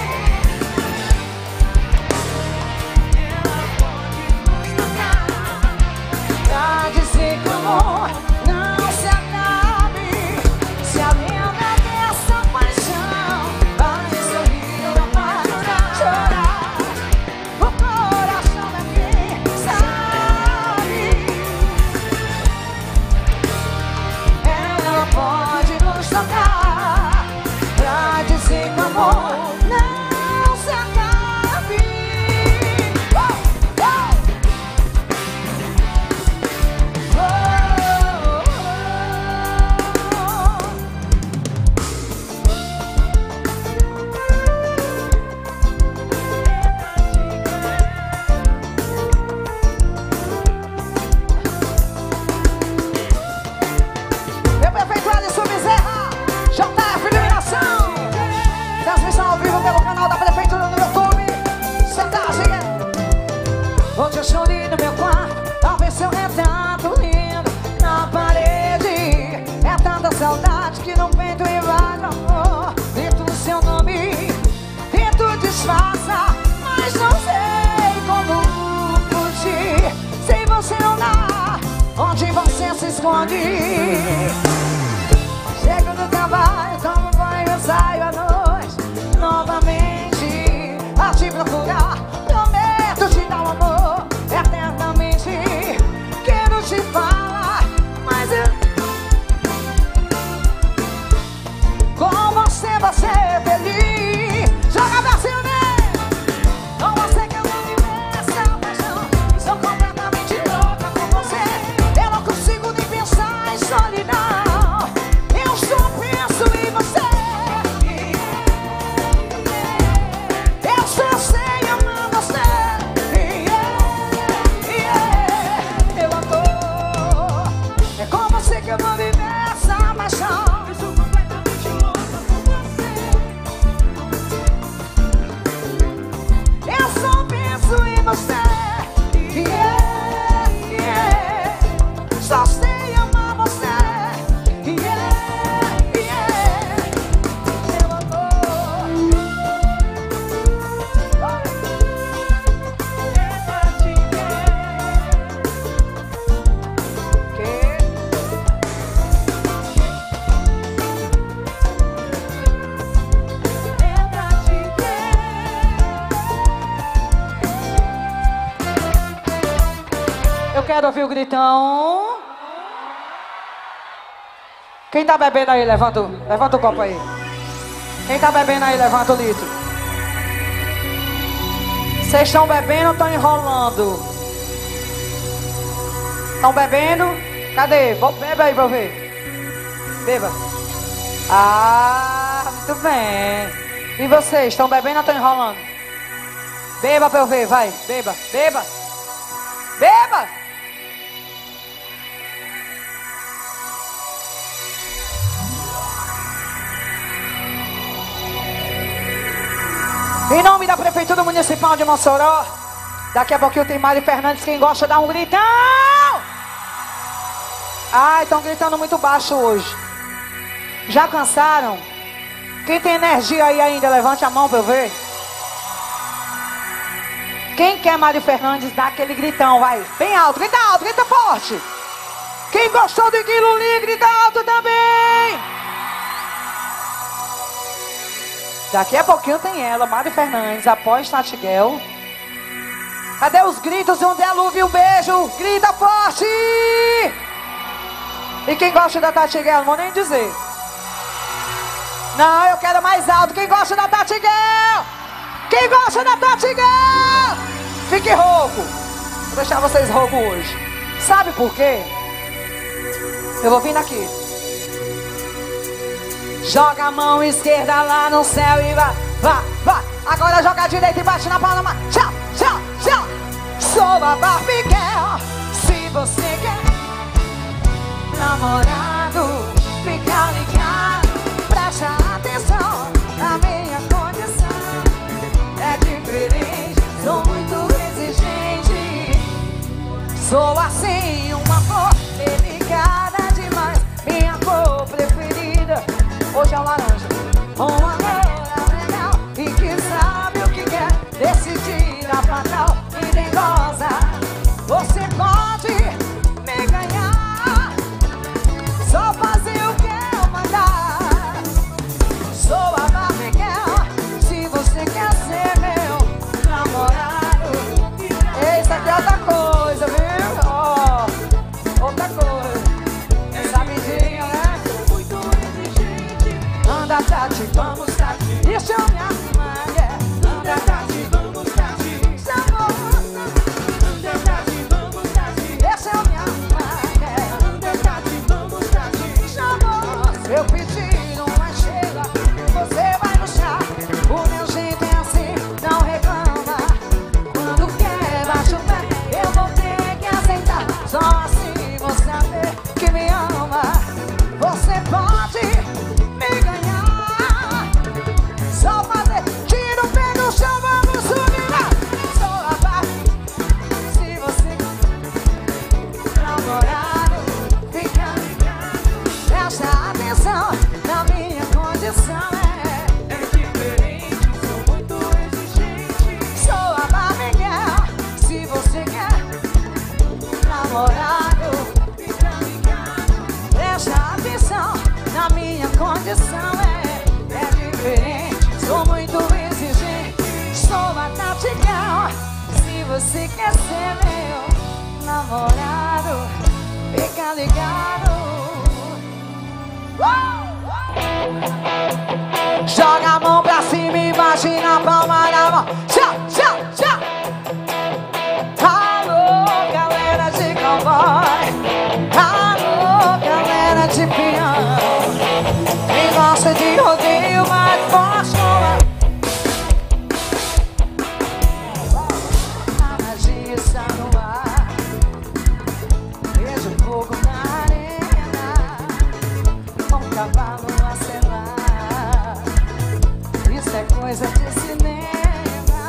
Ela pode nos tocar. Pra dizer que o amor não se acabe. Se a lenda dessa paixão vai sorrir, não vai chorar. O coração é quem sabe. Ela pode nos tocar. Pra dizer que o amor não se acabe. Oh, oh. Meu prefeito Alisson Bezerra, JF Iluminação. Transmissão ao vivo pelo canal da Prefeitura no YouTube. Sentagem. Hoje eu chorei no meu quarto, talvez seu retrato lindo na parede. É tanta saudade que no peito invade amor. Grito o seu nome, tento disfarça, mas não sei como fugir. Se você não dá, onde você se esconde? Chego do trabalho, tomo banho, saio à noite novamente a te procurar. Prometo te dar um amor eternamente. Quero te falar, mas eu com você é feliz. Joga pra cima, né? Com você que eu vou viver essa paixão. Sou completamente louca com você. Eu não consigo nem pensar em solidão. Eu só penso em você. Eu só sei amar você. Meu amor, é com você que eu vou viver essa paixão. Eu sou completamente louca com você. Eu só penso em você. Só sei amar você. Meu amor, é pra te ver. É pra te ver. Eu quero ouvir o gritão. Quem tá bebendo aí, levanta o copo aí. Quem tá bebendo aí, levanta o litro. Vocês estão bebendo ou estão enrolando? Estão bebendo? Cadê? Bebe aí pra eu ver. Beba. Ah, muito bem. E vocês, estão bebendo ou estão enrolando? Beba pra eu ver, vai. Beba, beba. Beba! Em nome da Prefeitura Municipal de Mossoró, daqui a pouquinho tem Mário Fernandes. Quem gosta, dá um gritão! Ai, estão gritando muito baixo hoje. Já cansaram? Quem tem energia aí ainda, levante a mão pra eu ver. Quem quer Mário Fernandes, dá aquele gritão, vai. Bem alto, grita forte. Quem gostou de Quilulinha, grita alto também. Daqui a pouquinho tem ela, Mário Fernandes, após Tati Guel. Cadê os gritos? Onde é a luva e o beijo? Grita forte! E quem gosta da Tati Guel, não vou nem dizer. Não, eu quero mais alto. Quem gosta da Tati Guel? Quem gosta da Tati Guel? Fique rouco. Vou deixar vocês roucos hoje. Sabe por quê? Eu vou vir daqui. Joga a mão esquerda lá no céu e vá. Agora joga a direita e bate na palma. Tchau. Sou a Barbie Girl. Se você quer namorado, fica ligado. Presta atenção na minha condição. É diferente, sou muito exigente. Sou assim, uma cor delicada demais. Minha cor preferida hoje é o laranja. Uma loura legal e que sabe o que quer. Decidir a fatal e nem goza. Você pode me ganhar, só fazer o que eu mandar. Sou a Barbie Girl, se você quer ser meu namorado. Isso aqui é outra coisa, viu? Outra coisa. Sabidinho, né? Muito exigente. Anda, Tati, vamos, Tati. Deixa eu me arrumar, yeah. Anda, Tati, vamos, Tati. Anda, Tati, vamos, Tati. Deixa eu me arrumar, yeah. Anda, Tati, vamos, Tati. Chamou, eu pedi, não vai chegar. Você vai no chá. O meu jeito é assim, não reclama. Quando quer, baixa o pé. Eu vou ter que aceitar. Só assim vou saber que me ama. Você pode me ganhar, só fazer. Tira o pé do chão, vamos subir lá. Sou a Barbie, se você namorado, fica ligado. Presta atenção na minha condição. É diferente, sou muito exigente. Sou a Barbie Girl, se você quer namorado, fica ligado. Presta atenção na minha condição. É diferente, sou muito exigente. Sou a Tati Guel, se você quer ser meu namorado, fica ligado. Joga a mão pra cima e imagina a palma da mão. Tchau. Alô, galera de cowboy. Alô, galera de peão. Quem gosta de rodeio, mais forte. A magia está no ar. Vejo fogo na arena. Um cavalo acelar. Isso é coisa de cinema.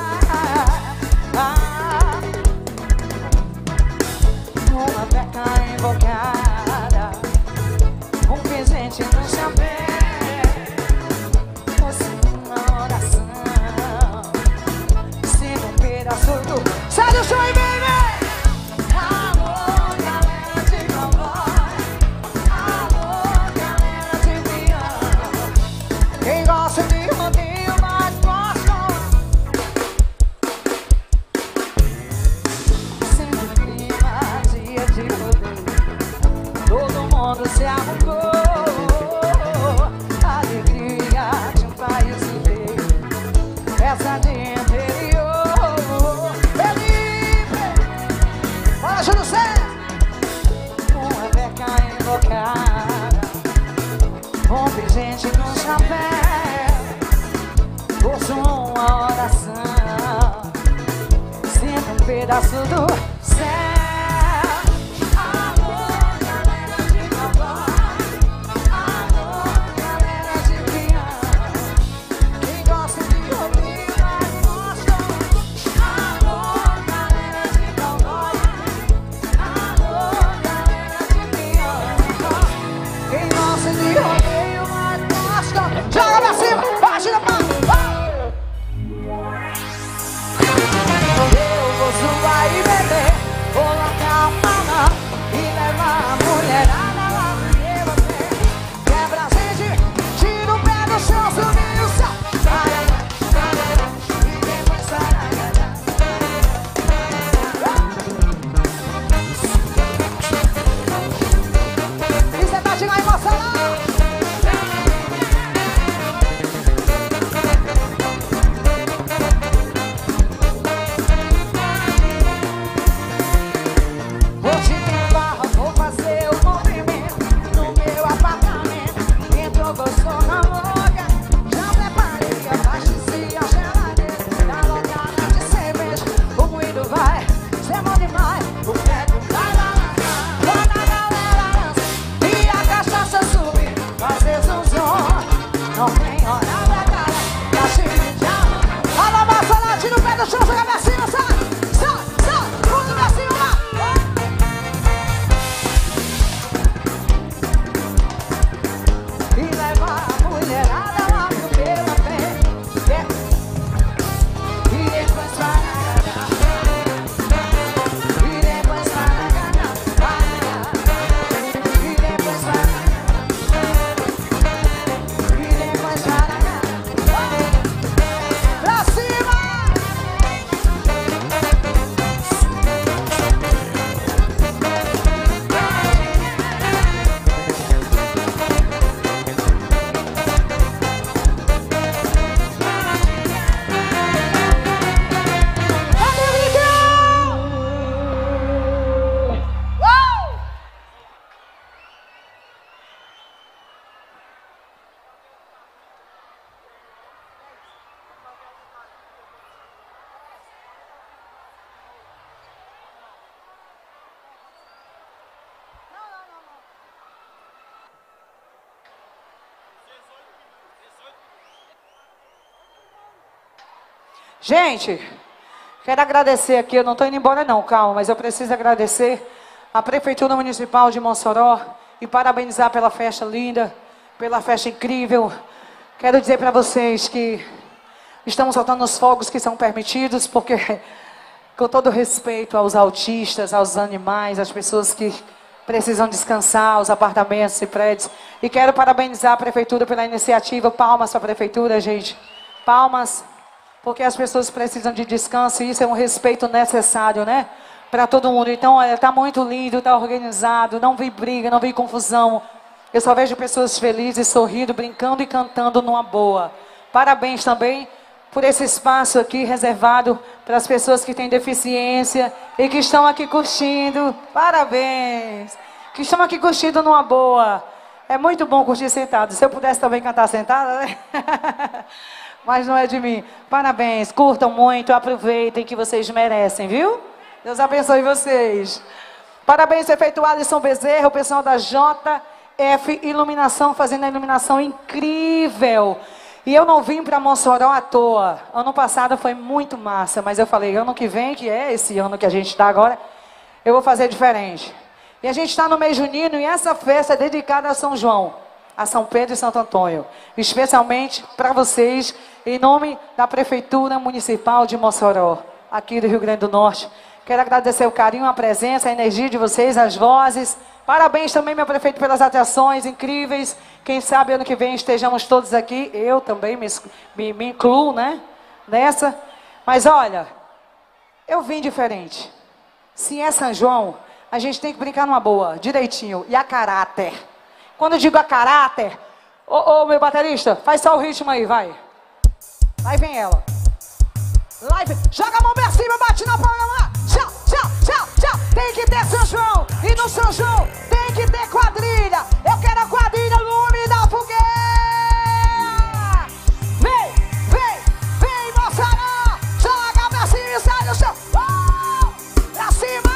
Uma beca invocada, um presente no chapéu, fosse uma oração, sendo um pedaço do... Sai do chão e baby! Alô, galera de cowboy. Alô, galera de peão. Quem gosta de rodeio, mais gosta. Sendo clima, dia de rodeio, todo mundo se arrumou. Alegria de um país inteiro, festa de interior. Felipe, bora, Júlio César. Uma beca invocada, um gente no chapéu, ouço uma oração, sinto um pedaço do céu. Alô, galera de cowboy. Alô, galera de peão. Quem gosta de ouvir, mas não tem hora pra cara. Pra se mijar. Alô, massa, late no pé do chão, joga pra cima, sai, tudo pra cima. E leva a mulherada lá pro meu pé. E depois vai na gana. E depois vai na gana. E depois vai na gana. E depois vai na gana. Pra cima! Gente, quero agradecer aqui, eu não estou indo embora não, calma, mas eu preciso agradecer a Prefeitura Municipal de Mossoró e parabenizar pela festa linda, pela festa incrível. Quero dizer para vocês que estamos soltando os fogos que são permitidos, porque, com todo respeito aos autistas, aos animais, às pessoas que precisam descansar, os apartamentos e prédios, e quero parabenizar a Prefeitura pela iniciativa. Palmas para a Prefeitura, gente, palmas. Porque as pessoas precisam de descanso e isso é um respeito necessário, né? Para todo mundo. Então, olha, tá muito lindo, tá organizado, não vi briga, não vi confusão. Eu só vejo pessoas felizes, sorrindo, brincando e cantando numa boa. Parabéns também por esse espaço aqui reservado para as pessoas que têm deficiência e que estão aqui curtindo. Parabéns! Que estão aqui curtindo numa boa. É muito bom curtir sentado. Se eu pudesse também cantar sentada, né? Mas não é de mim. Parabéns, curtam muito, aproveitem que vocês merecem, viu? Deus abençoe vocês. Parabéns, prefeito Alisson Bezerra, o pessoal da JF Iluminação, fazendo a iluminação incrível. E eu não vim para Mossoró à toa. Ano passado foi muito massa, mas eu falei, ano que vem, que é esse ano que a gente está agora, eu vou fazer diferente. E a gente está no mês junino e essa festa é dedicada a São João, a São Pedro e Santo Antônio, especialmente para vocês, em nome da Prefeitura Municipal de Mossoró, aqui do Rio Grande do Norte. Quero agradecer o carinho, a presença, a energia de vocês, as vozes. Parabéns também, meu prefeito, pelas atrações incríveis. Quem sabe ano que vem estejamos todos aqui. Eu também me incluo, né, nessa. Mas olha, eu vim diferente. Se é São João, a gente tem que brincar numa boa, direitinho, e a caráter. Quando eu digo a caráter, ô meu baterista, faz só o ritmo aí, vai. Aí vem ela. Live, joga a mão pra cima, bate na palma. Tchau, tchau, tchau, tchau. Tem que ter São João. E no São João tem que ter quadrilha. Eu quero a quadrilha lume da fogueira. Vem, vem, vem, Mossoró. Joga pra cima e sai do chão. Pra cima.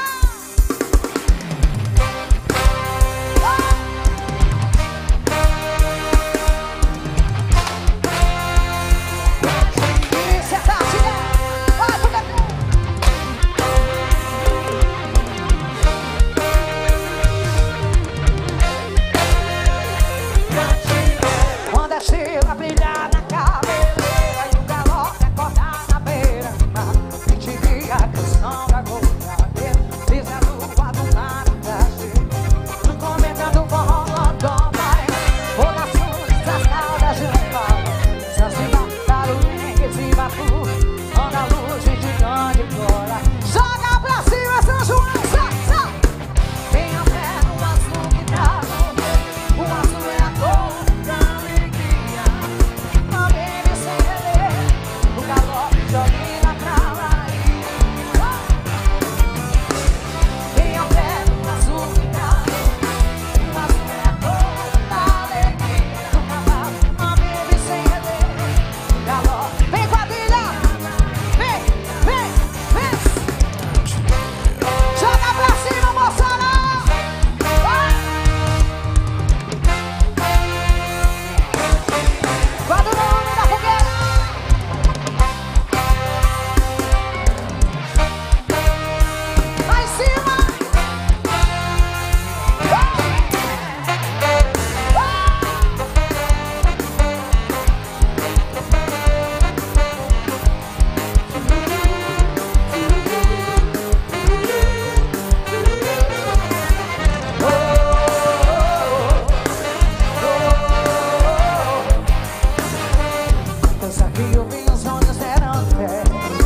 que eu vi os olhos eram velhos.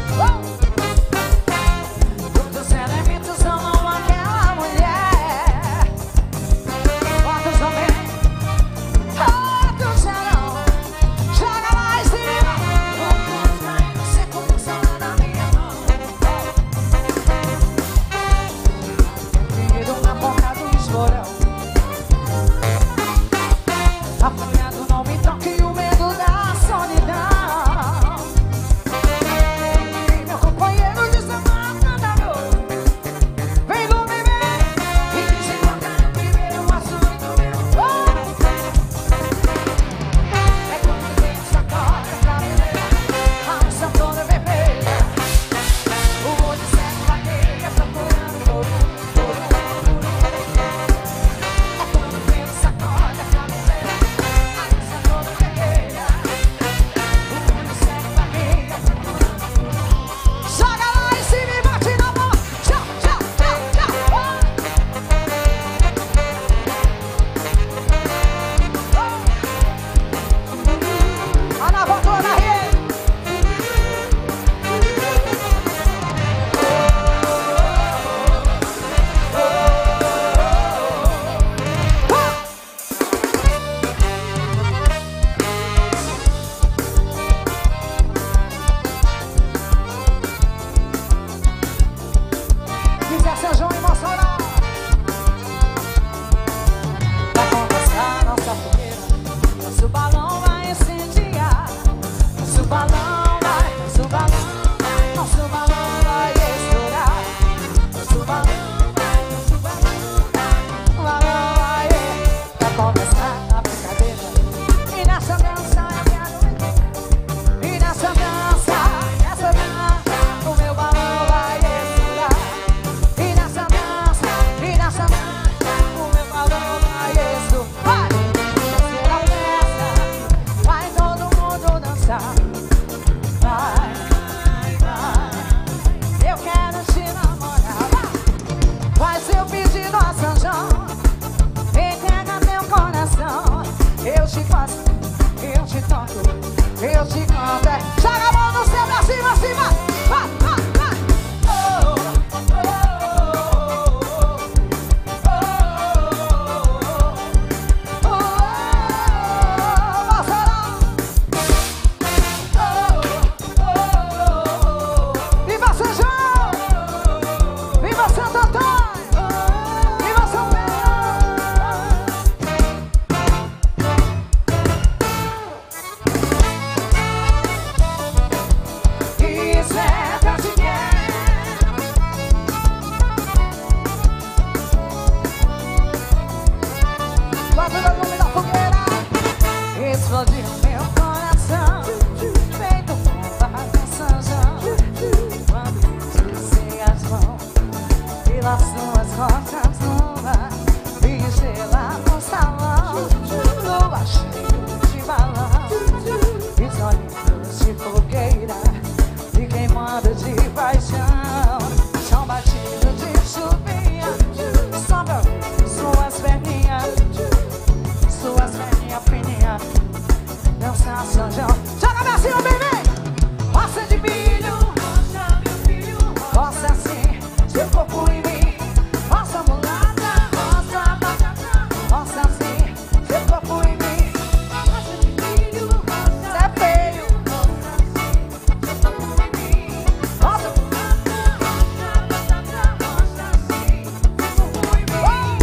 Todos os elementos amam aquela mulher. Quantos homens, todos serão. Joga lá em cima. Vamos caindo, você começou na minha mão. Dinheiro na boca do esporão. Apanhado não me toque o medo da solidão. Meu companheiro de semana, vem no viver e desencontrar o primeiro assunto meu. É quando vem essa corda pra viver, a onça toda vermelha. O olho certo vagueia procurando por é quando vem essa corda pra viver, a onça toda vermelha. O olho certo vagueia procurando. Joga lá em cima e bate na mão. Tchau, tchau, tchau, tchau. A na voadora na rede. Quiser São João emocional. Vai começar nossa fogueira. Nosso balão vai incendiar. Nosso balão vai, nosso balão vai, nosso balão vai estourar. Nosso balão vai, nosso balão vai, o balão vai. Vai começar a brincadeira. E nessa dança é minha noite. E nessa dança, o meu balão vai estourar. E nessa dança, o meu balão vai estourar. Será festa, vai todo mundo dançar. Vai, vai, eu quero te namorar. Vai, faz seu pedido a São João. Entrega meu coração. Eu te faço, eu te toco, eu te canto. Joga a mão no céu pra cima, cima. Vai, vai, vai. Oh, oh, oh, oh, oh, oh. Viva São João! Viva Santo Antônio! Viva São Pedro! Isso é que eu te quero. Bota o nome da fogueira. Explodiu meu coração, feito bomba de São João. Quando descei as mãos pelas suas costas nuas, vi estrela no salão, lua cheia de balão, os olhos de fogueira, me queimando de paixão. Chão batido de chuvinha, só pra ver suas perninhas fininhas, dançar São João. Joga pra cima, bebê! Roça de milho, roça assim, seu corpo em mim. Roça mulata, roça batata, roça assim, seu corpo em mim. Roça de milho, roça é feio, roça assim, seu corpo em mim. Roça mulata, roça batata, roça assim, seu corpo em mim.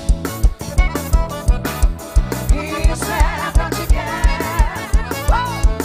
Isso é que eu te quero.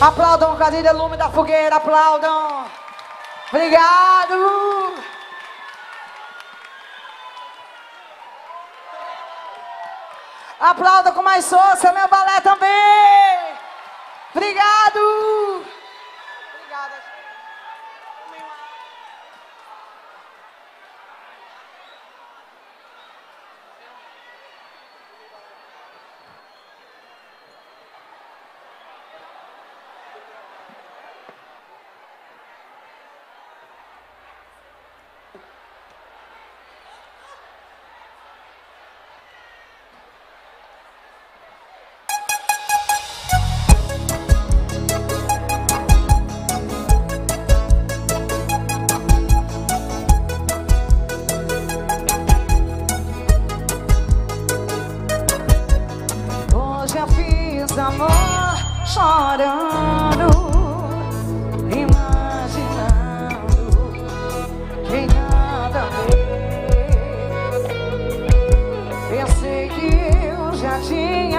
Aplaudam, Cadilha Lume da Fogueira, aplaudam. Obrigado. Aplauda com mais força, meu balé também. Obrigado. Obrigada, gente. Amor chorando, imaginando quem nada vê. Pensei que eu já tinha